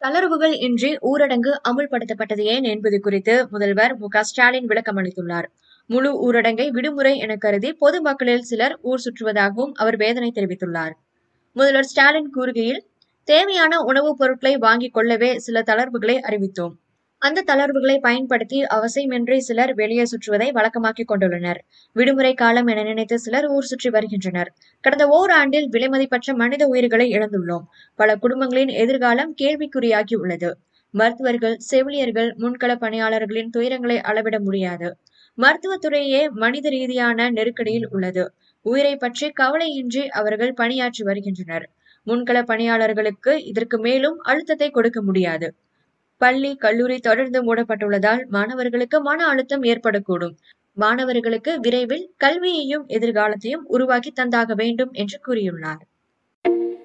தளர்வுகள் இன்றி ஊரடங்கு அமுல்படுத்தப்பட்டது ஏன் என்பது குறித்து முதல்வர் மு.க.ஸ்டாலின் விளக்கம் அளித்துள்ளார். முழு ஊரடங்கை விடுமுறை என கருதி பொதுமக்களில் சிலர் ஊர் சுற்றுவதாகவும் அவர் வேதனை தெரிவித்துள்ளார். முதல்வர் ஸ்டாலின் கூறுகையில், தேவையான உணவுப் பொருட்களை வாங்கிக் கொள்ளவே சில தளர்வுகளை அறிவித்தோம். அந்த தளர்வுகளை பயன்படுத்தி அவசியமின்றி சிலர் வெளியே சுற்றுவதை வழக்கமாக்கிக் கொண்டுள்ளனர். விடுமுறை காலம் என நினைத்து சிலர் ஊர் சுற்றி வருகின்றனர். கடந்த ஓராண்டில் விலைமதிப்பற்ற மனித உயிர்களை இழந்துள்ளோம். பல குடும்பங்களின் எதிர்காலம் கேள்விக்குறியாகி உள்ளது. மருத்துவர்கள், செவிலியர்கள், முன்கள பணியாளர்களின் துயரங்களை அளவிட முடியாது. மருத்துவத்துறையே மனித ரீதியான நெருக்கடியில் உள்ளது. உயிரை பற்றி கவலையின்றி அவர்கள் பணியாற்றி வருகின்றனர். முன்கள பணியாளர்களுக்கு இதற்கு மேலும் அழுத்தத்தை கொடுக்க முடியாது. பள்ளி, கல்லூரி தொடர்ந்து மூடப்பட்டுள்ளதால் மாணவர்களுக்கு மன அழுத்தம் ஏற்படக்கூடும். மாணவர்களுக்கு விரைவில் கல்வியையும் எதிர்காலத்தையும் உருவாக்கி தந்தாக வேண்டும் என்று கூறியுள்ளார்.